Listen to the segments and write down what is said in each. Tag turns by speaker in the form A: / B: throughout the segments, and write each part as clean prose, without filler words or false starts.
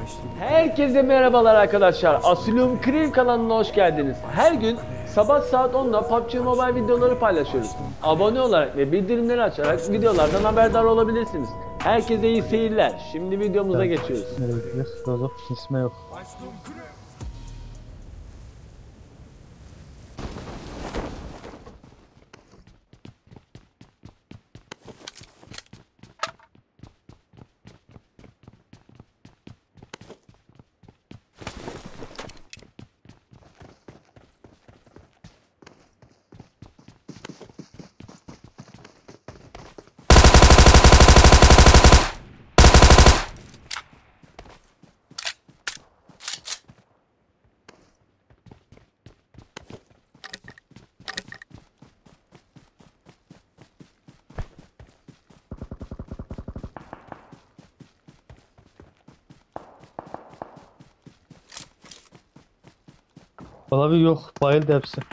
A: Herkese merhabalar arkadaşlar. Asylum Crew kanalına hoş geldiniz. Her gün sabah saat 10'da PUBG Mobile videoları paylaşıyoruz. Abone olarak ve bildirimleri açarak videolardan haberdar olabilirsiniz. Herkese iyi seyirler. Şimdi videomuza geçiyoruz.
B: Nereye gidiyor? Rozok ismi yok. Abi yok. Bayıldı hepsi.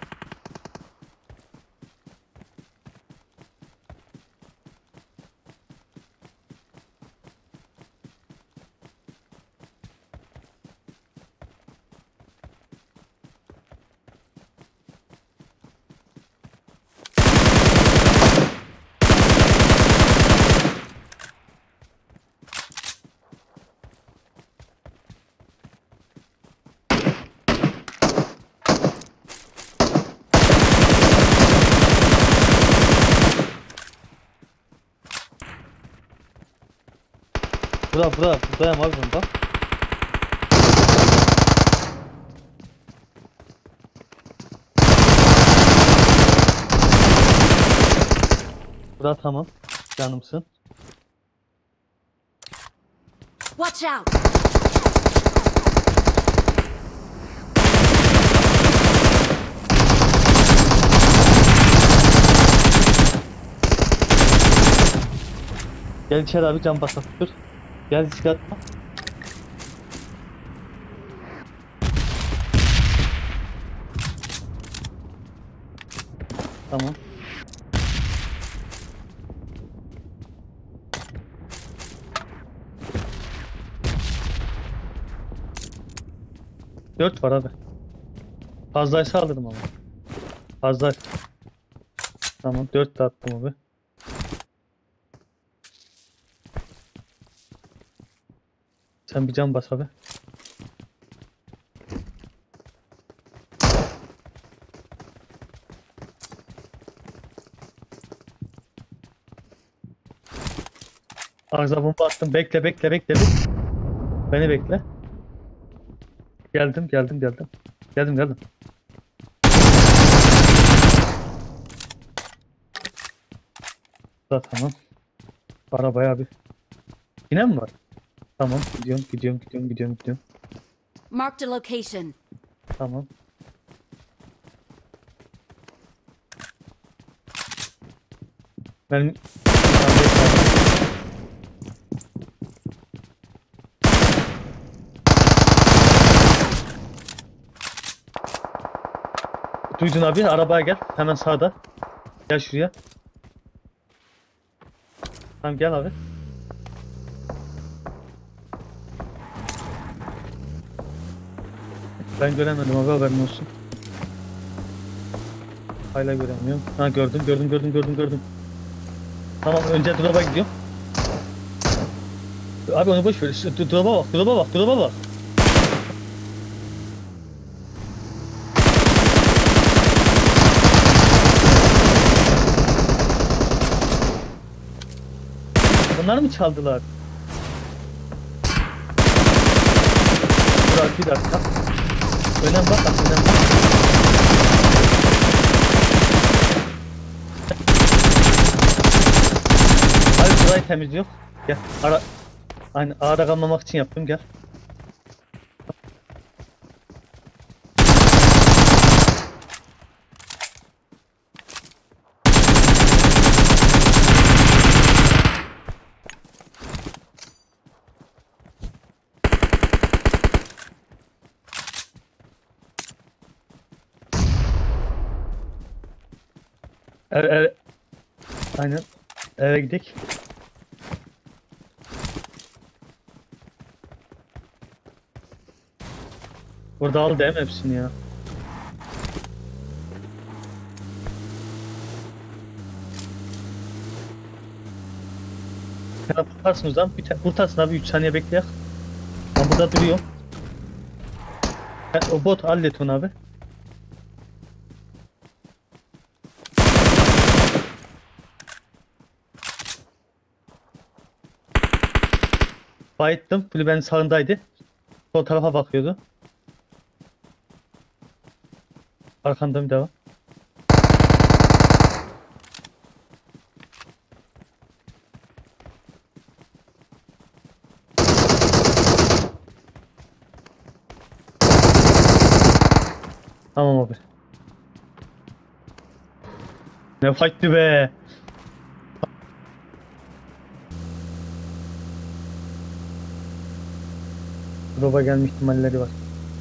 B: Buradayım abi bunda. Burada tamam. Canımsın.
C: Watch out!
B: Gel içeri abi, can basak dur. Gel riske atma. Tamam. Dört var abi. Fazlaysa alırım ama. Fazla. Tamam, 4 de attım abi. Sen bir can bas abi. Ağza bomba attım. Bekle. Beni bekle. Geldim. Da tamam. Para bayağı bir. Yine mi var? Tamam. Gidiyorum.
C: Marked a location.
B: Tamam. Ben duydun abi, arabaya gel. Hemen sağda. Gel şuraya. Tamam gel abi. Ben göremedim abi, haberin olsun. Hala göremiyorum. Ha gördüm. Tamam, önce drop'a gidiyorum. Abi onu boş ver. Drop'a bak. Bunlar mı çaldılar? Dur abi, bir dakika. Önem bak. Abi burayı temizliyor. Gel. Aynı ağda kalmamak için yaptım, gel. Evet. Aynen. Eve gidelim. Orada al değil mi hepsini ya? Bir tane kurtarsın o zaman. Bir tane kurtarsın abi, 3 saniye bekleyek. Ben burada duruyorum. O bot hallet onu abi. Bayıttım. Kulübenin sağındaydı. Sol tarafa bakıyordu. Arkandan bir daha. Tamam abi. Ne fight'tı be. Roba gelme ihtimalleri var.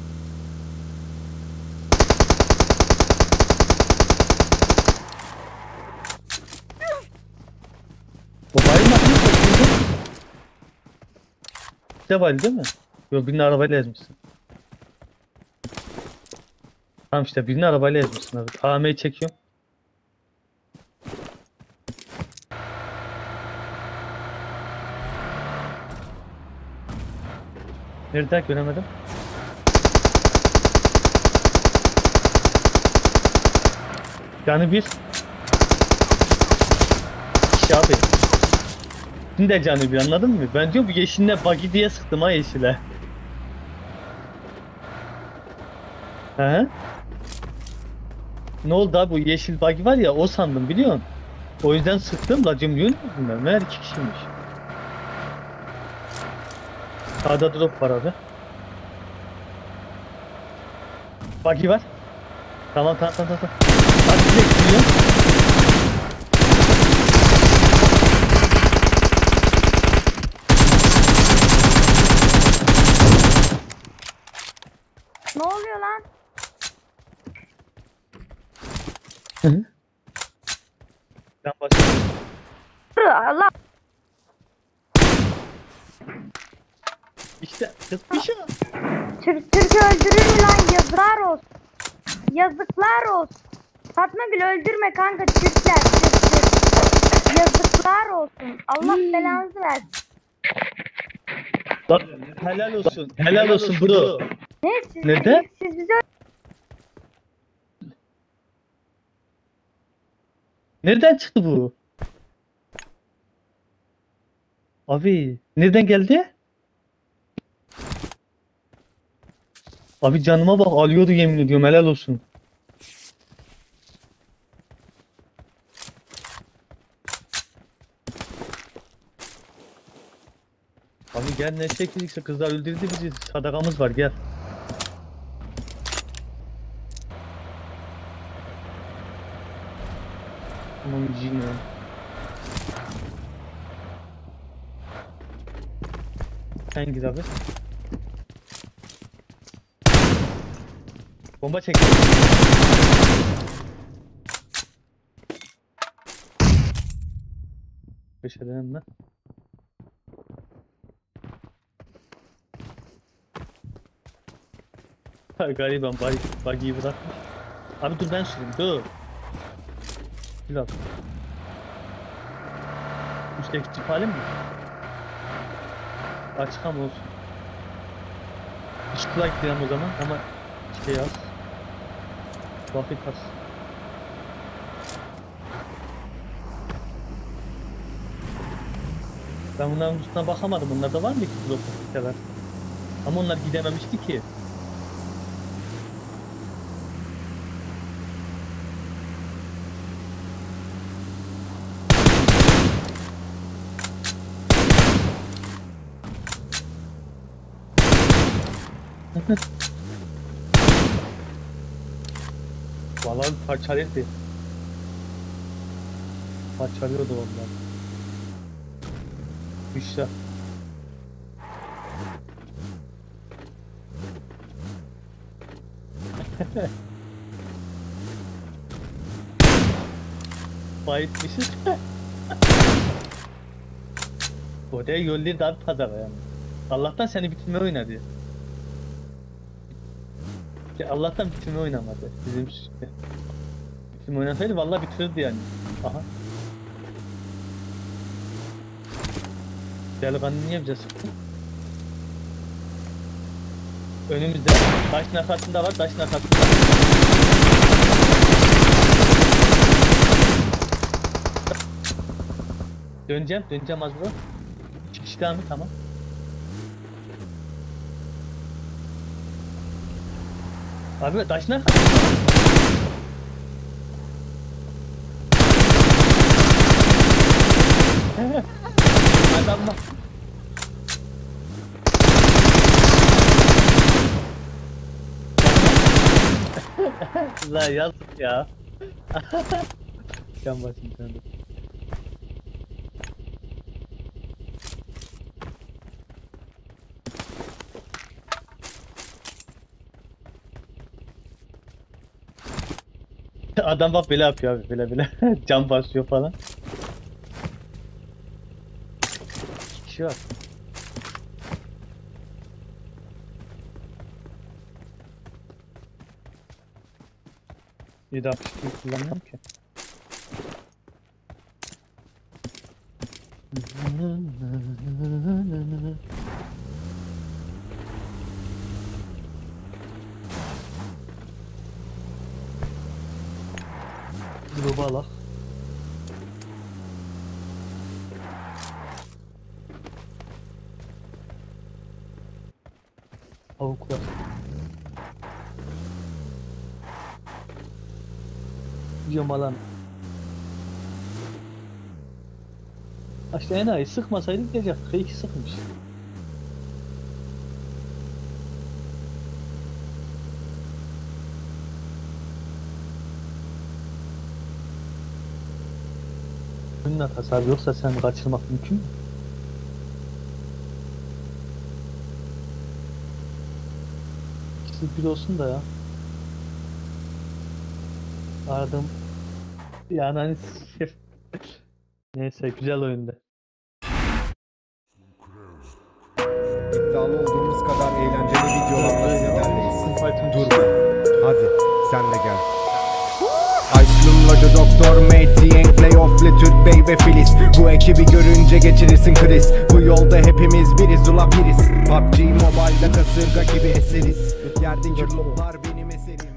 B: O bayılmak mı? Bir de bayıldı değil mi? Yok, birini arabayla ezmişsin. Tamam işte, birini arabayla ezmişsin abi. AM'yi çekiyorum. Nerede? Göremedim. Yani bir kişi abi. Şimdi de canı bir, anladın mı? Ben diyor bu yeşiline buggy diye sıktım ha, yeşile. He? Ne oldu abi, bu yeşil buggy var ya, o sandım biliyorsun. O yüzden sıktım la, cümlüğün ben. Meğer 2 kişiymiş. Sağda drop var abi. Buggy var. Tamam. Hadi direkt gidiyor.
D: Ne oluyor lan?
B: Hı. Ben başlayayım.
D: Allah.
B: İşte kız bir şey.
D: Türk'ü öldürür mü lan? Yazıklar olsun. Yazıklar olsun. Fatma Gül öldürme kanka, Türkler. Türk. Yazıklar olsun. Allah belanızı versin.
B: Bak, helal olsun. Helal olsun bro.
D: Ne siz?
B: Neden?
D: Siz bize
B: Nereden çıktı bu? Abi nereden geldi? Abi canıma bak, alıyordu yemin ediyorum, helal olsun. Abi gel, ne çekildikse kızlar öldürdü bizi, sadakamız var, gel. Aman cin ya. Sen git abi. Bomba çek. Köşeden ben. Ha, gariban buggy'yi bırakmış. Abi dur ben süreyim, dur. Biraz. Üstteki çip halim mi? Açık ama olsun. Strike diyelim o zaman ama şey yaz. Vakit az. Ben bunların üstüne bakamadım. Bunlarda var mı ki blok? Ama onlar gidememişti ki. Vallahi parçalıyordu. Parçalıyordu onlar. Güçler. Bayitmişiz. Oraya yollayı daha pazara yani. Allah'tan seni bitirme oynadı. Ya Allah'tan bitirme oynamadı. Bizim bitirme oynasaydı vallahi bitirirdi yani. Aha. Delikanlı niye bize sıktı? Önümüzde taşın arkasında var, taşın arkasında. Döneceğim az bro. Çıkış devam et, tamam. Abi taşın arkasında. Adam bak. La yazık ya. Can basın sen de. Adam bak böyle yapıyor abi, böyle can basıyor falan. İki kişi var. Bir daha pişkin kullanmıyorum ki. Global. Avuk var. Yomalan. İşte enayi sıkmasaydı gidecektik. İki sıkmış. Bunun hatası abi, yoksa sen kaçırmak mümkün mü? İkisi bir olsun da ya. Aradım. Yani hani neyse, güzel oyundu.
E: İddialı olduğumuz kadar eğlenceli videolarla sizlerleyiz. Durma. Hadi sen de gel. Ice'lumladı Doktor Mate, Yang Playoff, Türk Bey ve Filiz. Bu ekibi görünce geçirirsin kriz. Bu yolda hepimiz biriz, ula biriz. PUBG Mobile'da kasırga gibi eseriz. Yerdeki lootlar benim eserim.